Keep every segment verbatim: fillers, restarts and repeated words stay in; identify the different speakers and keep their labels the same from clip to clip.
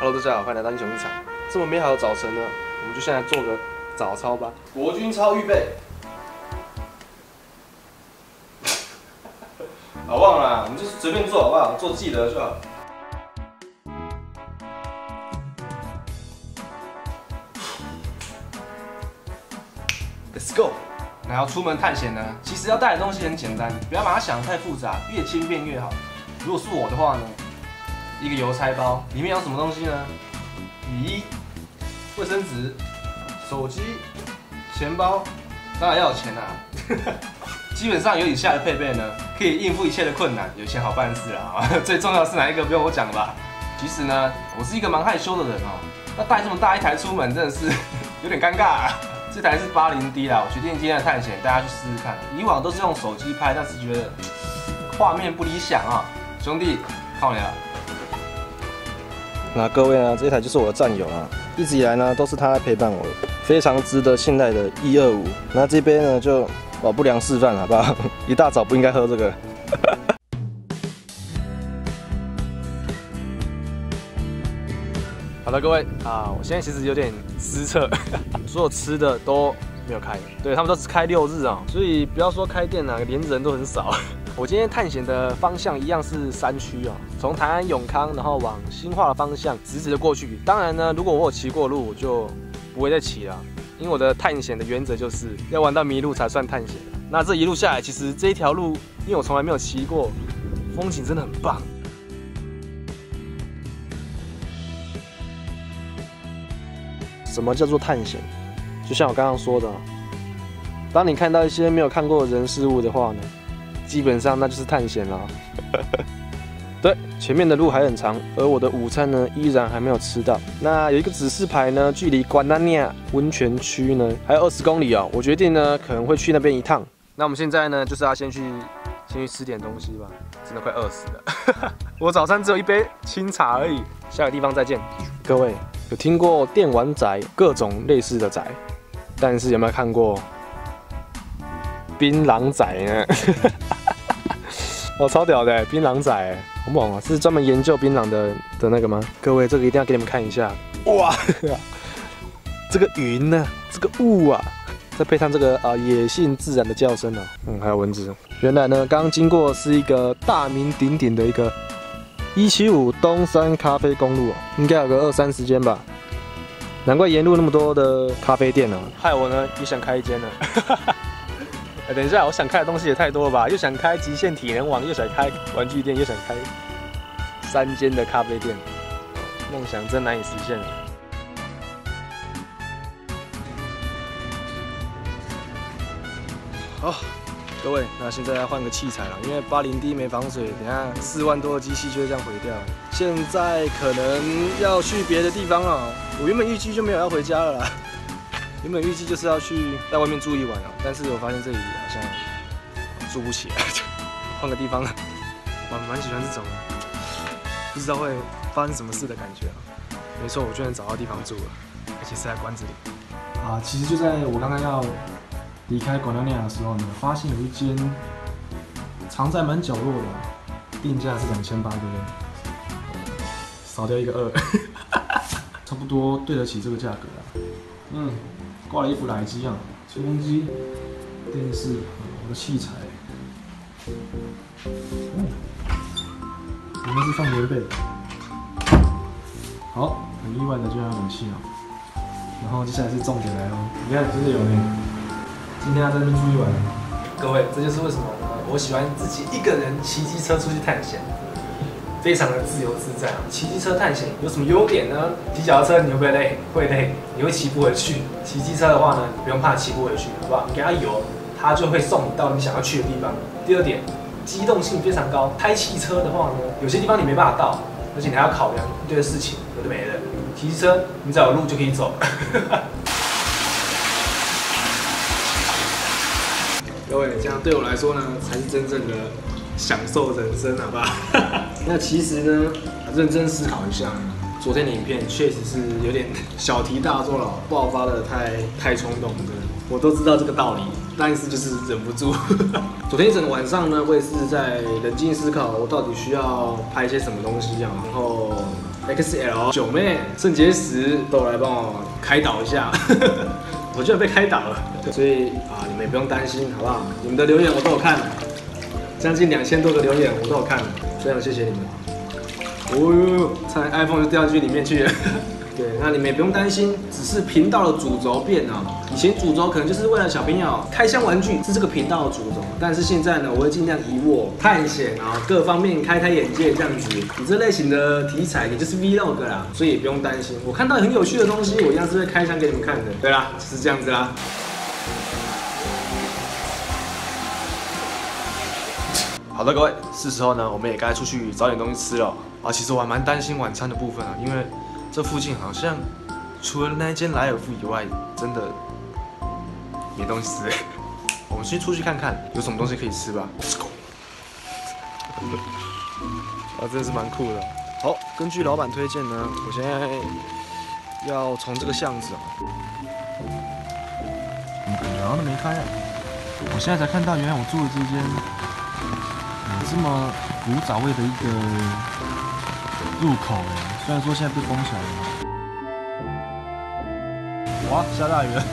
Speaker 1: Hello， 大家好，欢迎来到英雄日常。这么美好的早晨呢，我们就现在做个早操吧。国军操预备。好，忘了啦，你就是随便做好不好？做记得就好。Let's go。那要出门探险呢，其实要带的东西很简单，不要把它想得太复杂，越轻便越好。如果是我的话呢？ 一个邮差包，里面有什么东西呢？雨衣、卫生纸、手机、钱包，当然要有钱啊。基本上有以下的配备呢，可以应付一切的困难，有钱好办事啊。最重要的是哪一个？不用我讲吧。其实呢，我是一个蛮害羞的人哦，要带这么大一台出门，真的是有点尴尬啊。这台是八零 D 啦，我决定今天的探险，大家去试试看。以往都是用手机拍，但是觉得画面不理想啊。兄弟，靠你了。 那各位呢，这一台就是我的战友啊，一直以来呢都是他来陪伴我的，非常值得信赖的一二五。那这杯呢就哦不良示范好不好？一大早不应该喝这个。好的，各位啊，我现在其实有点失策，所有吃的都没有开，对他们都只开六日啊，所以不要说开店啊，连人都很少。 我今天探险的方向一样是山区哦，从台安永康，然后往新化的方向直直的过去。当然呢，如果我有骑过路，我就不会再骑了，因为我的探险的原则就是要玩到迷路才算探险。那这一路下来，其实这一条路，因为我从来没有骑过，风景真的很棒。什么叫做探险？就像我刚刚说的，当你看到一些没有看过的人事物的话呢？ 基本上那就是探险了。对，前面的路还很长，而我的午餐呢依然还没有吃到。那有一个指示牌呢，距离关纳尼亚温泉区呢还有二十公里哦。我决定呢可能会去那边一趟。那我们现在呢就是要先去先去吃点东西吧，真的快饿死了。我早餐只有一杯清茶而已。下个地方再见。各位有听过电玩宅各种类似的宅，但是有没有看过槟榔仔呢？哦，超屌的，槟榔仔，好猛啊！是专门研究槟榔的的那个吗？各位，这个一定要给你们看一下。哇，这个云呢、啊，这个雾啊，再配上这个啊、呃、野性自然的叫声啊，嗯，还有蚊子。原来呢，刚刚经过是一个大名鼎鼎的一个一七五东山咖啡公路哦，应该有个二三十间吧。难怪沿路那么多的咖啡店呢、啊，害我呢也想开一间呢。哎，等一下，我想开的东西也太多了吧？又想开极限体能网，又想开玩具店，又想开三间的咖啡店，梦想真难以实现了。好，各位，那现在要换个器材了，因为八零 D 没防水，等下四万多的机器就会这样毁掉。现在可能要去别的地方了。我原本预计就没有要回家了啦。 原本预计就是要去在外面住一晚啊，但是我发现这里好像住不起来，换个地方了。我蛮喜欢这种不知道会发生什么事的感觉啊。没错，我居然找到地方住了，而且是在馆子里。啊，其实就在我刚刚要离开广纳尼亚的时候呢，发现有一间藏在蛮角落的，定价是两千八，对不对？少掉一个二，差不多对得起这个价格啊。嗯。 挂了一副奶机啊，吹风机、电视，我的器材，嗯，里面是放棉被。好，很意外的就要冷气啊。然后接下来是重点来喽，你看真的有呢。今天要在这边住一晚。各位，这就是为什么我喜欢自己一个人骑机车出去探险。 非常的自由自在啊！骑机车探险有什么优点呢？骑脚踏车你会不会累？会累，你会骑不回去。骑机车的话呢，你不用怕骑不回去，好不好？你给它油，它就会送你到你想要去的地方。第二点，机动性非常高。开汽车的话呢，有些地方你没办法到，而且你还要考量一堆事情，有的没的。骑机车你只要有路就可以走。各位，这样对我来说呢，才是真正的。 享受人生，好不好？那其实呢，认真思考一下，昨天的影片确实是有点小题大做了，爆发的太太冲动了。我都知道这个道理， 那一次就是忍不住。昨天一整个晚上呢，我也是在冷静思考，我到底需要拍一些什么东西啊。然后 X L、九妹、肾结石都有来帮我开导一下。我居然被开导了，所以啊，你们也不用担心，好不好？你们的留言我都有看，将近两千多个留言我都有看，非常谢谢你们。哦呦，差点 iPhone 就掉进去里面去了。对，那你们也不用担心，只是频道的主轴变了。以前主轴可能就是为了小朋友开箱玩具，是这个频道的主轴。但是现在呢，我会尽量以我探险啊各方面开开眼界这样子。你这类型的题材，也就是 Vlog 啦，所以也不用担心。我看到很有趣的东西，我一样是会开箱给你们看的。对啦，就是这样子啦。好的，各位，是时候呢，我们也该出去找点东西吃了啊。其实我还蛮担心晚餐的部分啊，因为这附近好像除了那一间莱尔富以外，真的没东西吃。我们先出去看看有什么东西可以吃吧。Let's go！ 啊，真的是蛮酷的。好，根据老板推荐呢，我现在要从这个巷子啊，怎么感觉好像都没开啊？我现在才看到，原来我住的这间有这么古早味的一个入口哎。虽然说现在被封起来了，哇，下大雨了。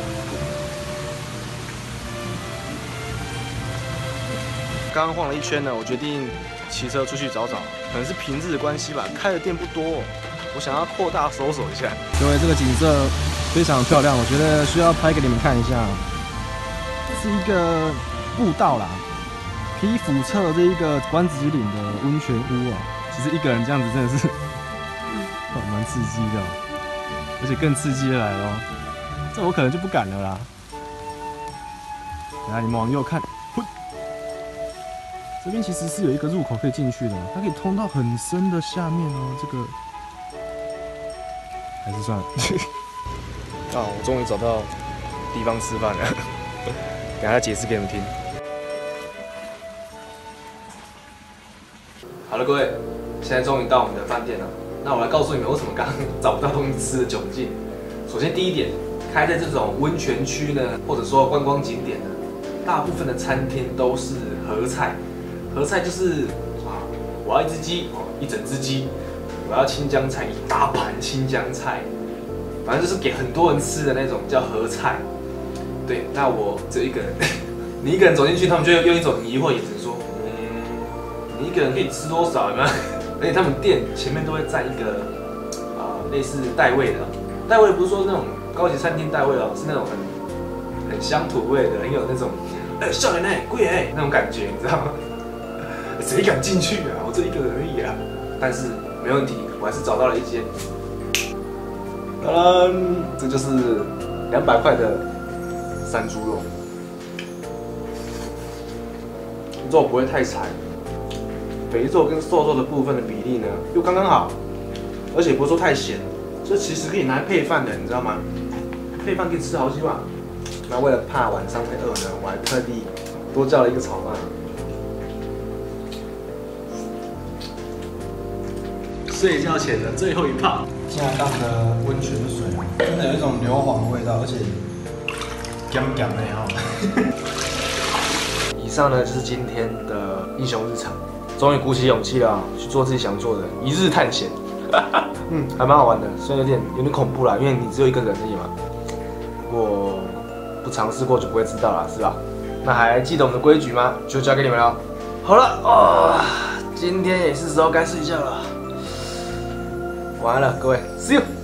Speaker 1: 刚刚晃了一圈呢，我决定骑车出去找找，可能是平日的关系吧，开的店不多，我想要扩大搜索一下。各位，这个景色非常漂亮，我觉得需要拍给你们看一下。这是一个步道啦，可以俯测这一个关子岭的温泉屋啊。其实一个人这样子真的是。蛮刺激的，而且更刺激的来了，这我可能就不敢了啦。来，你们往右看，这边其实是有一个入口可以进去的，它可以通到很深的下面哦。这个还是算了。啊，我终于找到地方吃饭了，等下解释给你们听。好了，各位，现在终于到我们的饭店了。那我来告诉你们为什么刚刚找不到东西吃的窘境。首先第一点，开在这种温泉区呢，或者说观光景点呢，大部分的餐厅都是合菜。合菜就是啊，我要一只鸡哦，一整只鸡；我要青江菜，一大盘青江菜。反正就是给很多人吃的那种叫合菜。对，那我只有一个人，你一个人走进去，他们就用一种疑惑眼神说：“嗯，你一个人可以吃多少？有没有？”而且他们店前面都会站一个啊、呃、类似带位的，带位不是说那种高级餐厅带位哦，是那种很很乡土味的，很有那种哎少年哎贵哎那种感觉，你知道吗？谁敢进去啊？我这一个人而已啊！但是没问题，我还是找到了一间，当然这就是两百块的山猪肉，肉不会太柴。肥肉跟瘦肉的部分的比例呢，又刚刚好，而且不是说太咸，这其实可以拿来配饭的，你知道吗？配饭可以吃好几碗。那为了怕晚上会饿呢，我还特地多叫了一个炒饭。睡觉前的最后一泡，下档的温泉水，真的有一种硫磺的味道，而且咸咸的哈。以上呢就是今天的英雄日常。终于鼓起勇气了，去做自己想做的一日探险。嗯，还蛮好玩的，虽然有点有点恐怖啦，因为你只有一个人而已嘛。不过不尝试过就不会知道啦，是吧？那还记得我们的规矩吗？就交给你们了。好了，哦，今天也是时候该睡觉了。晚安了，各位 ，see you。